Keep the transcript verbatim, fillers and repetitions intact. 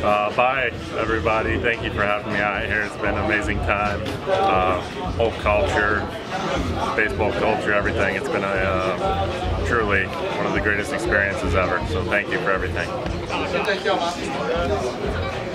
Uh, bye, everybody. Thank you for having me out here. It's been an amazing time. Uh, whole culture, baseball culture, everything. It's been a uh, truly one of the greatest experiences ever. So thank you for everything.